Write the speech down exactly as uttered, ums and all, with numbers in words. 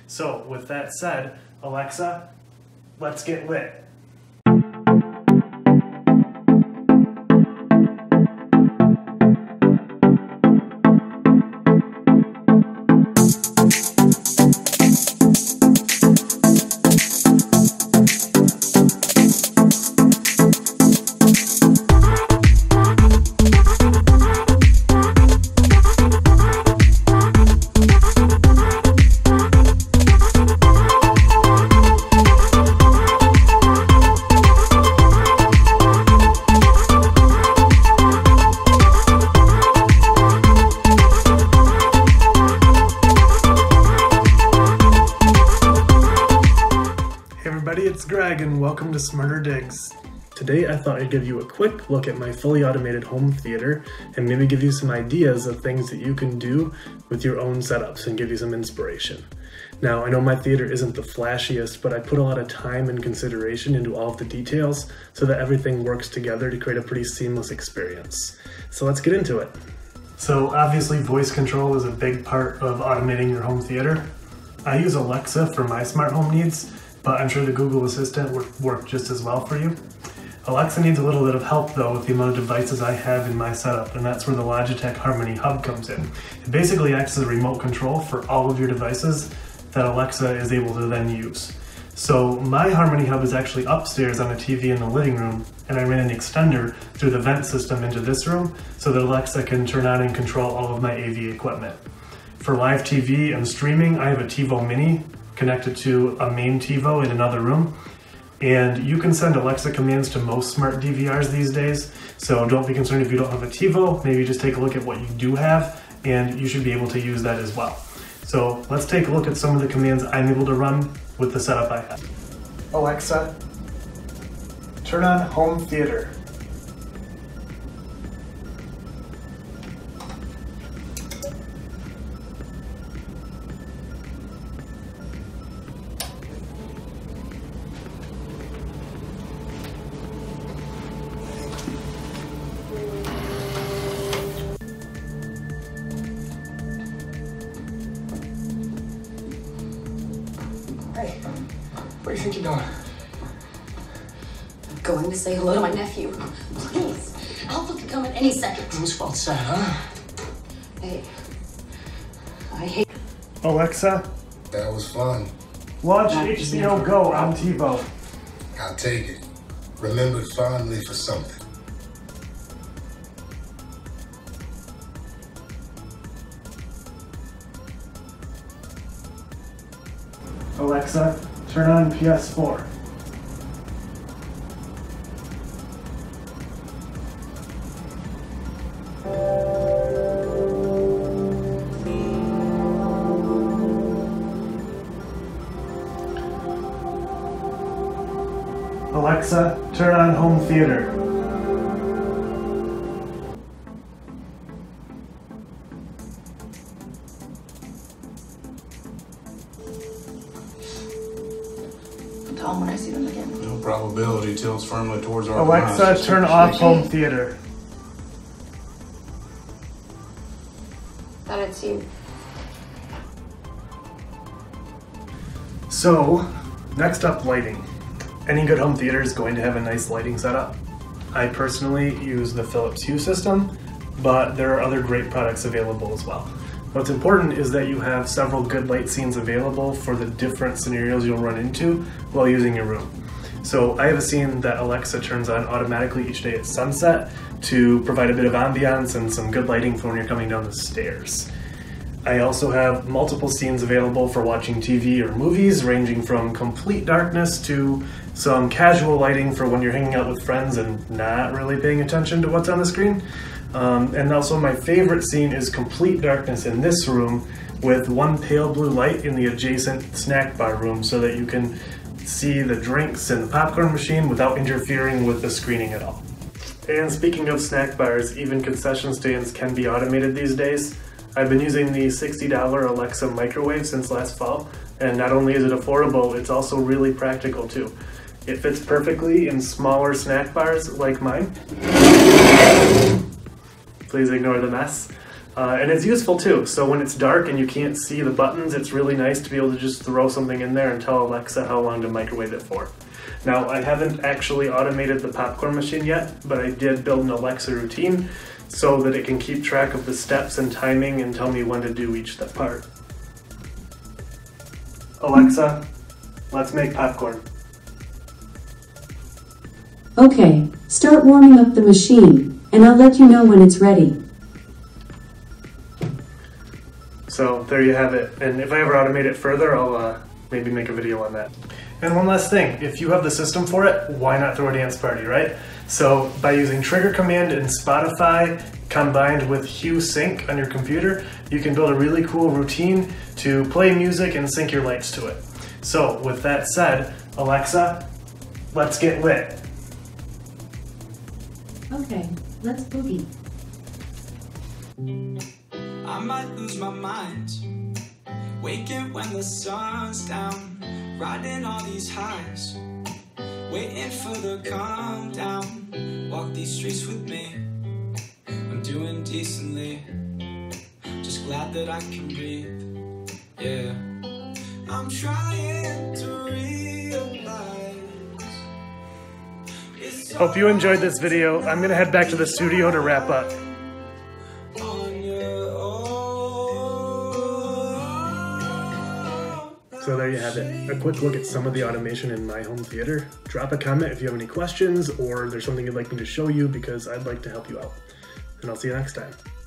So with that said, Alexa, let's get lit. It's Greg and welcome to Smarter Digs. Today I thought I'd give you a quick look at my fully automated home theater and maybe give you some ideas of things that you can do with your own setups and give you some inspiration. Now I know my theater isn't the flashiest, but I put a lot of time and consideration into all of the details so that everything works together to create a pretty seamless experience. So let's get into it. So obviously voice control is a big part of automating your home theater. I use Alexa for my smart home needs, but I'm sure the Google Assistant would work just as well for you. Alexa needs a little bit of help though with the amount of devices I have in my setup, and that's where the Logitech Harmony Hub comes in. It basically acts as a remote control for all of your devices that Alexa is able to then use. So my Harmony Hub is actually upstairs on a T V in the living room, and I ran an extender through the vent system into this room so that Alexa can turn on and control all of my A V equipment. For live T V and streaming, I have a TiVo Mini connected to a main TiVo in another room, and you can send Alexa commands to most smart D V Rs these days, so don't be concerned if you don't have a TiVo. Maybe just take a look at what you do have and you should be able to use that as well. So let's take a look at some of the commands I'm able to run with the setup I have. Alexa, turn on home theater. Hey, where do you think you're going? I'm going to say hello to my nephew. Please, I'll look to come in any second. Whose fault's that, huh? Hey, I hate... Alexa, That was fun. launch H B O Go on TiVo. I'll take it. Remembered fondly for something. Alexa, turn on P S four. Alexa, turn on home theater. Tell them when I see them again. No probability tilts firmly towards our Alexa, demise. turn off home theater. Thought it's you. So, next up, lighting. Any good home theater is going to have a nice lighting setup. I personally use the Philips Hue system, but there are other great products available as well. What's important is that you have several good light scenes available for the different scenarios you'll run into while using your room. So I have a scene that Alexa turns on automatically each day at sunset to provide a bit of ambiance and some good lighting for when you're coming down the stairs. I also have multiple scenes available for watching T V or movies, ranging from complete darkness to some casual lighting for when you're hanging out with friends and not really paying attention to what's on the screen. Um, and also my favorite scene is complete darkness in this room with one pale blue light in the adjacent snack bar room so that you can see the drinks and the popcorn machine without interfering with the screening at all. And speaking of snack bars, even concession stands can be automated these days. I've been using the sixty dollar Alexa microwave since last fall, and not only is it affordable, it's also really practical too. It fits perfectly in smaller snack bars like mine. Please ignore the mess. Uh, and it's useful too, so when it's dark and you can't see the buttons, it's really nice to be able to just throw something in there and tell Alexa how long to microwave it for. Now, I haven't actually automated the popcorn machine yet, but I did build an Alexa routine so that it can keep track of the steps and timing and tell me when to do each step part. Alexa, let's make popcorn. Okay, start warming up the machine, and I'll let you know when it's ready. So there you have it, and if I ever automate it further, I'll uh, maybe make a video on that. And one last thing, if you have the system for it, why not throw a dance party, right? So by using trigger command in Spotify combined with Hue Sync on your computer, you can build a really cool routine to play music and sync your lights to it. So with that said, Alexa, let's get lit. Okay, let's boogie. I might lose my mind, waking when the sun's down, riding all these highs, waiting for the calm down. Walk these streets with me, I'm doing decently, just glad that I can breathe. Yeah, I'm trying to realize. Hope you enjoyed this video. I'm gonna head back to the studio to wrap up. So there you have it, a quick look at some of the automation in my home theater. Drop a comment if you have any questions or there's something you'd like me to show you, because I'd like to help you out. And I'll see you next time.